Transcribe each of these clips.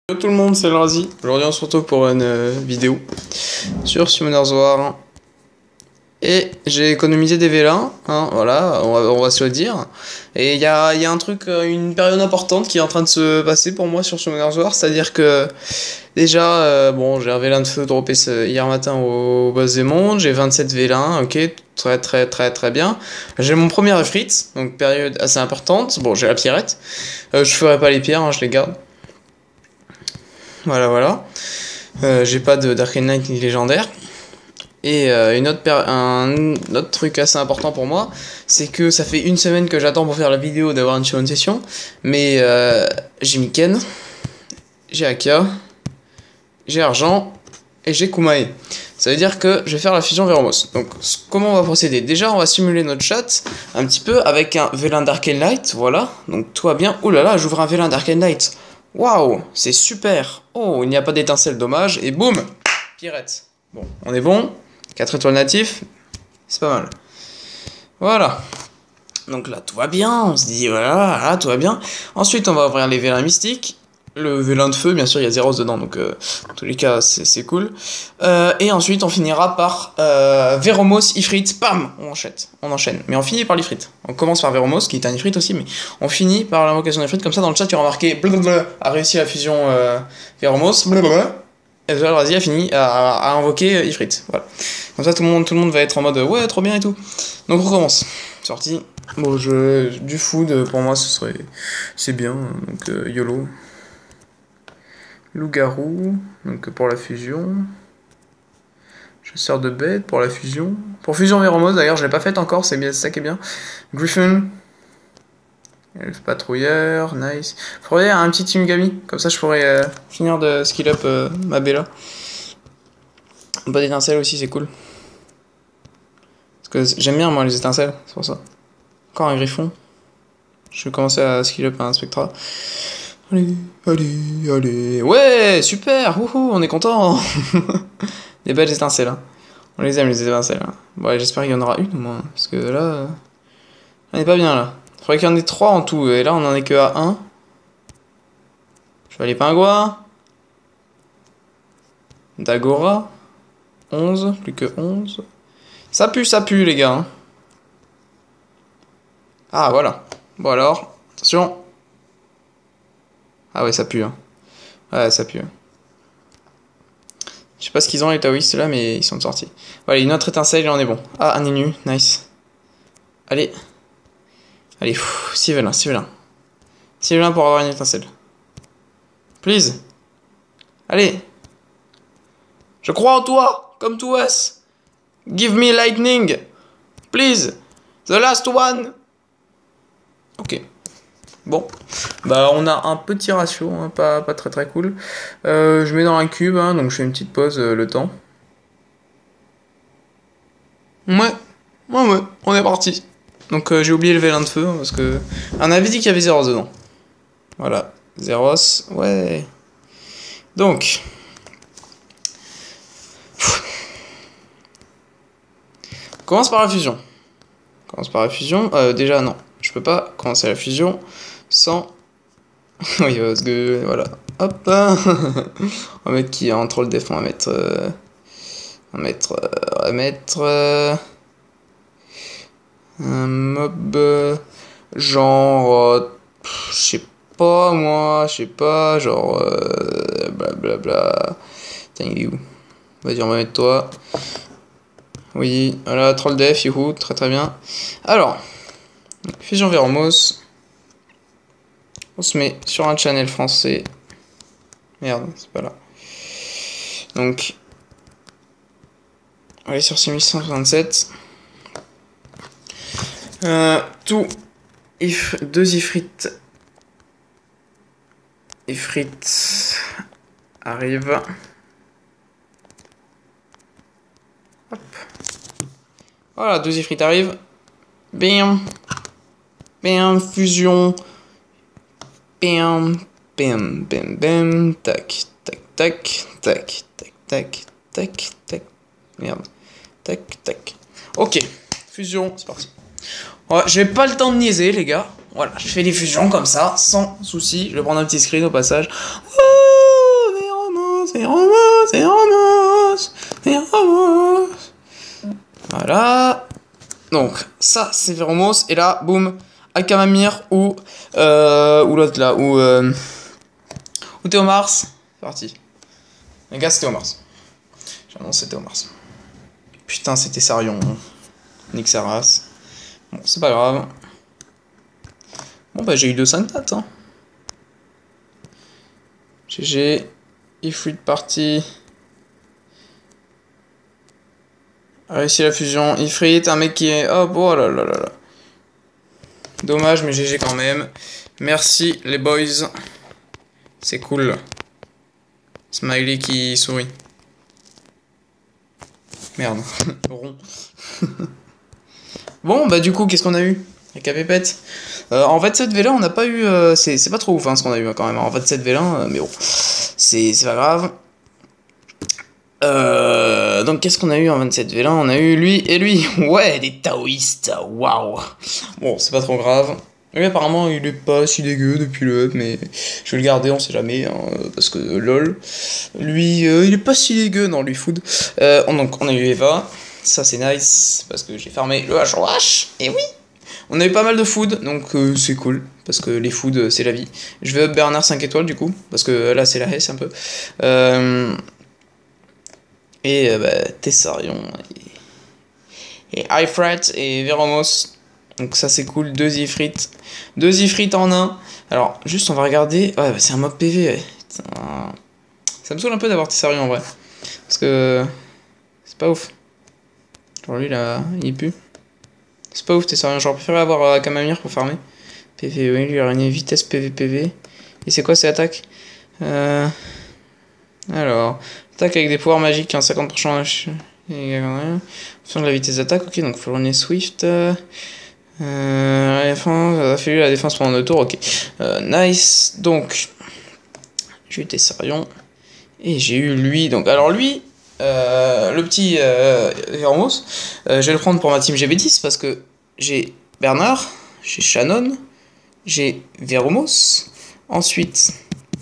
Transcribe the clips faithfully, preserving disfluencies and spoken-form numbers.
Hello tout le monde, c'est Razi. Aujourd'hui on se retrouve pour une euh, vidéo sur Summoner's War. Et j'ai économisé des vélins, hein, voilà, on va, on va se le dire. Et il y a, y a un truc, euh, une période importante qui est en train de se passer pour moi sur Summoner's War, c'est-à-dire que déjà, euh, bon, j'ai un vélin de feu droppé ce, hier matin au boss des mondes, j'ai vingt-sept vélins, ok, très très très très bien. J'ai mon premier Ifrit, donc période assez importante, bon j'ai la pierrette, euh, je ferai pas les pierres, hein, je les garde. Voilà, voilà. Euh, j'ai pas de Dark Knight ni légendaire. Et euh, une autre un autre truc assez important pour moi, c'est que ça fait une semaine que j'attends pour faire la vidéo d'avoir une Shunon session. Mais euh, j'ai Miken, j'ai Akia, j'ai Argent et j'ai Kumae. Ça veut dire que je vais faire la fusion Veromos. Donc comment on va procéder? Déjà on va simuler notre chat un petit peu avec un Vélin d'Arcane Light, voilà. Donc tout va bien. Ouh là là, j'ouvre un Vélin d'Arcane Light. Waouh, c'est super. Oh, il n'y a pas d'étincelle, dommage. Et boum, Pirate. Bon, on est bon. quatre étoiles natifs, c'est pas mal. Voilà. Donc là, tout va bien. On se dit, voilà, là, tout va bien. Ensuite, on va ouvrir les vélins mystiques. Le vélin de feu, bien sûr, il y a Zéros dedans, donc euh, en tous les cas, c'est cool. Euh, et ensuite, on finira par euh, Veromos, Ifrit, pam, on enchaîne, on enchaîne. Mais on finit par l'Ifrit. On commence par Veromos, qui est un Ifrit aussi, mais on finit par l'invocation d'Ifrit. Comme ça, dans le chat, tu auras marqué blablabla, a réussi la fusion euh, Veromos, blablabla. Et vas-y, a fini à, à, à invoquer Ifrit. Voilà. Comme ça, tout le monde, tout le monde va être en mode ouais, trop bien et tout. Donc on recommence. Sortie. Bon, je, du food pour moi, ce serait, c'est bien. Donc euh, YOLO. Loup-garou, donc pour la fusion. Chasseur de bêtes pour la fusion. Pour fusion Veromos, d'ailleurs, je l'ai pas faite encore, c'est bien, c'est ça qui est bien. Griffin. Elf patrouilleur, nice. Faudrait un petit Team-Gami, comme ça je pourrais euh, finir de skill up euh, ma Bella. Pas d'étincelles aussi, c'est cool. Parce que j'aime bien moi les étincelles, c'est pour ça. Encore un griffon. Je vais commencer à skill up un Spectra. Allez, allez, allez. Ouais, super, wouhou, on est content. Des belles étincelles. Hein. On les aime les étincelles. Hein. Bon, j'espère qu'il y en aura une au moins. Parce que là, euh, on est pas bien là. Faudrait qu'il y en ait trois en tout. Et là, on en est que à un. Je vais aller pingouin. Dagora. onze. Plus que onze. Ça pue, ça pue, les gars. Hein. Ah, voilà. Bon alors, attention. Ah ouais, ça pue. Hein. Ouais, ça pue. Je sais pas ce qu'ils ont les taoïstes là, mais ils sont sortis. Voilà, une autre étincelle et on est bon. Ah, un Inu, nice. Allez. Allez, six vélins, six vélins. six vélins pour avoir une étincelle. Please. Allez. Je crois en toi, comme to us. Give me lightning. Please. The last one. Ok. Bon, bah on a un petit ratio, hein, pas, pas très très cool. Euh, je mets dans un cube, hein, donc je fais une petite pause euh, le temps. Ouais, ouais, ouais, on est parti. Donc euh, j'ai oublié le vélin de feu, hein, parce que... On avait dit qu'il y avait Zéros dedans. Voilà, Zéros, ouais. Donc... On commence par la fusion. On commence par la fusion, euh, déjà non, je peux pas commencer la fusion sans... oui, parce que voilà. Hop. On va mettre qui en troll def, on va mettre. Euh, on va mettre. Euh, on va mettre. Euh, un mob. Euh, genre. Euh, je sais pas, moi. Je sais pas. Genre. Euh, blablabla. Tiens, il est où? Vas-y, on va mettre toi. Oui, voilà, troll def, youhou, très très bien. Alors. Fusion Veromos. On se met sur un channel français. Merde, c'est pas là. Donc, on est sur six mille cent soixante-sept. Euh, tout. If, deux Ifrit. Ifrit arrive. Hop. Voilà, deux Ifrit arrivent. Bam. Bam, fusion. Bam, bam, bam, bam, tac, tac, tac, tac, tac, tac, tac, tac, merde, tac, tac. Ok, fusion, c'est parti. Ouais, j'ai pas le temps de niaiser, les gars. Voilà, je fais des fusions comme ça, sans souci. Je vais prendre un petit screen au passage. Ouh c'est Ramos, c'est Ramos, c'est Ramos. Voilà. Donc, ça, c'est Ramos. Et là, boum, Akamamir ou, euh, ou l'autre là, ou, euh, ou Théo Mars. C'est parti. Les gars, c'est Théo Mars. J'annonce, c'est Théo Mars. Putain, c'était Sarion. Nick Saras. Bon, c'est pas grave. Bon, bah, j'ai eu deux cinq dates, hein. G G. Ifrit party. Réussi la fusion. Ifrit, un mec qui est. Oh, oh là là là là. Dommage, mais G G quand même. Merci, les boys. C'est cool. Smiley qui sourit. Merde. Rond. Bon, bah, du coup, qu'est-ce qu'on a eu? Avec Pépette. Euh, en vingt-sept V L A, on n'a pas eu. Euh, c'est pas trop ouf hein, ce qu'on a eu quand même. En vingt-sept V L A, euh, mais bon. C'est pas grave. Euh, donc, qu'est-ce qu'on a eu en vingt-sept V L A? On a eu lui et lui. Ouais, des taoïstes. Waouh. Bon, c'est pas trop grave. Lui, apparemment, il est pas si dégueu depuis le up, mais je vais le garder, on sait jamais. Hein, parce que lol. Lui, euh, il est pas si dégueu. Non, lui, food. Euh, donc, on a eu Eva. Ça, c'est nice. Parce que j'ai fermé le H O H. Et oui. On a eu pas mal de food, donc euh, c'est cool, parce que les food, euh, c'est la vie. Je vais up Bernard cinq étoiles, du coup, parce que là, c'est la S un peu. Euh... Et euh, bah, Tessarion, et, et Ifrit, et Veromos. Donc ça, c'est cool, deux Ifrit. Deux Ifrit en un. Alors, juste, on va regarder. Ouais, bah, c'est un mob P V, ouais. Putain. Ça me saoule un peu d'avoir Tessarion, en vrai. Parce que... c'est pas ouf. Genre, lui, là, il pue. C'est pas ouf, t'es sérieux, j'aurais préféré avoir euh, Akamamir pour farmer. P V, oui, lui, araignée, vitesse, P V, P V. Et c'est quoi ces attaques euh... Alors, attaque avec des pouvoirs magiques, hein, cinquante pour cent H. Fonction de la vitesse d'attaque, ok, donc Floronier Swift. Euh... Euh... Ça a fait la défense pendant deux tours, ok. Euh, nice, donc. J'ai eu Tessarion. Et j'ai eu lui, donc, alors lui. Euh, le petit euh, Vermos, euh, je vais le prendre pour ma team G B dix parce que j'ai Bernard, j'ai Shannon, j'ai Vermos, ensuite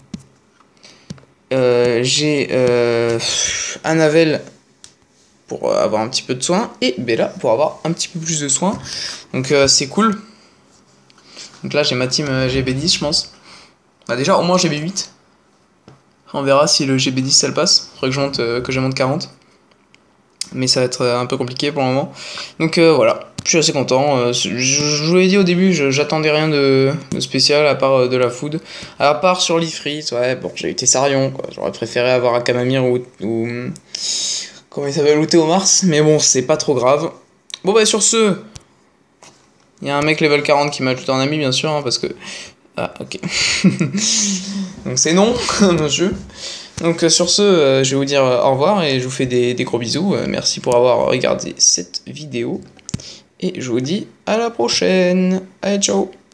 euh, j'ai euh, Annabelle pour avoir un petit peu de soins et Bella pour avoir un petit peu plus de soins. Donc euh, c'est cool. Donc là j'ai ma team euh, G B dix je pense. Bah, déjà au moins G B huit. On verra si le G B dix ça le passe. Faudrait que je monte, euh, que je monte quarante. Mais ça va être un peu compliqué pour le moment. Donc euh, voilà, je suis assez content. Euh, je, je vous l'ai dit au début, j'attendais rien de, de spécial à part euh, de la food. À part sur l'Ifrit, ouais, bon, j'ai eu Tessarion, quoi. J'aurais préféré avoir Akamamir ou. ou comment il s'appelle, ou Théo Mars. Mais bon, c'est pas trop grave. Bon, bah sur ce, il y a un mec level quarante qui m'a ajouté en ami, bien sûr, hein, parce que. Ah, ok. Donc c'est non, monsieur. Donc euh, sur ce, euh, je vais vous dire euh, au revoir et je vous fais des, des gros bisous. Euh, merci pour avoir regardé cette vidéo. Et je vous dis à la prochaine. Allez, ciao.